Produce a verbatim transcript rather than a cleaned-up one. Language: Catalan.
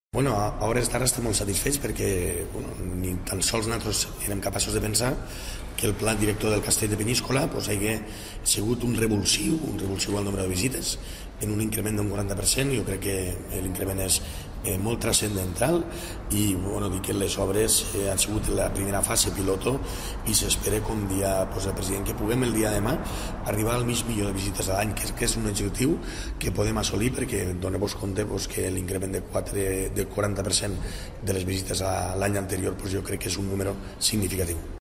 Bueno, a a hores d'ara estem molt satisfets perquè bueno, ni tan sols nosaltres érem capaços de pensar que el pla director del Castell de Peníscola pues, hagués sigut un revulsiu, un revulsiu al nombre de visites, en un increment d'un quaranta per cent. Jo crec que l'increment és eh, molt transcendental i bueno, dir que les obres eh, han sigut la primera fase piloto i s'espera, com dia pues, el president, que puguem el dia de demà arribar al mig milió de visites a l'any, que, que és un objectiu que podem assolir perquè doneu-vos compte pues, que l'increment de, de quaranta per cent de les visites a l'any anterior pues, jo crec que és un número significatiu.